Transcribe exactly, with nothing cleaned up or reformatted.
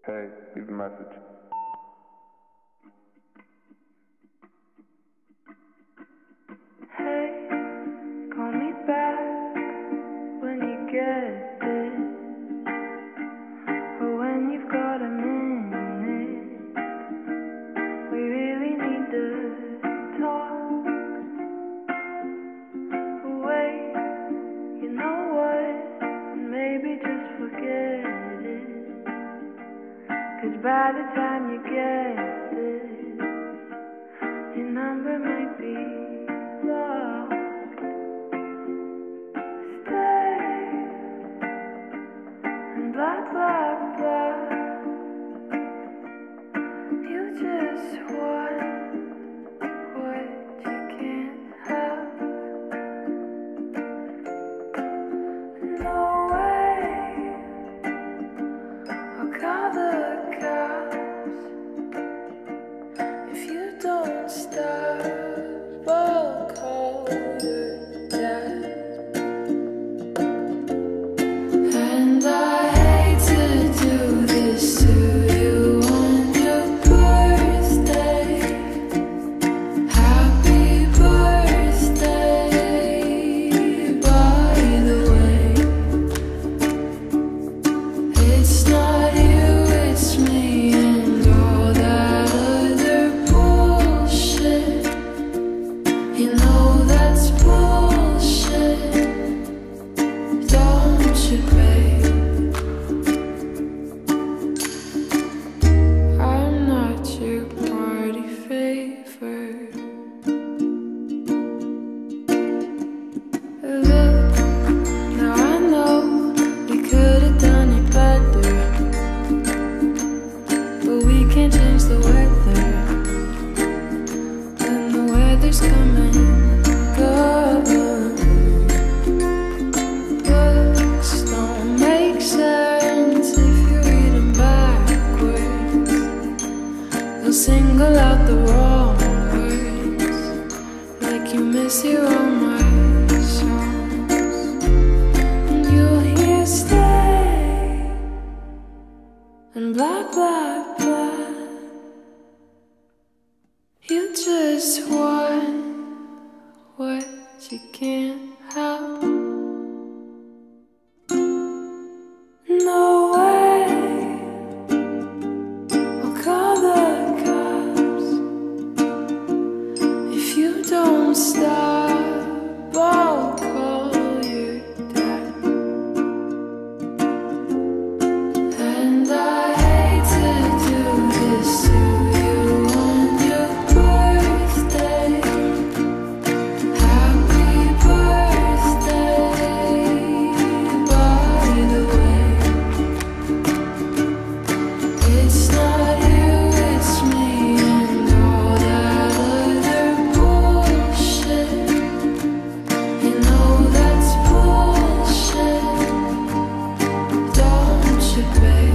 Hey, leave a message. Hey, call me back when you get it, or when you've got a minute. We really need to talk. Wait, you know what? Maybe just forget it, 'cause by the time you get it, your number might be locked. Stay and blah blah blah. You just want what you can't have. No way, I'll call the cops if you don't stop. I'll call your dad. And I hate to do this to you on your birthday. Happy birthday, by the way. It's not you, it's me and all that other bullshit. You know that's bullshit, don't you, babe? I'm not your party favor. Look, now I know we could have done it better, but we can't change the weather. When the weather's coming, go. Books don't make sense if you read them backwards. They'll single out the wrong words, like you miss your own my songs. And you'll hear stay and blah blah blah. You just want what you can't have. No way, I'll call the cops if you don't stop. I'll call your dad. And I hate to do this to you on your birthday. Happy birthday, by the way. It's not you, it's me and all that other bullshit. You know that's bullshit, don't you, babe?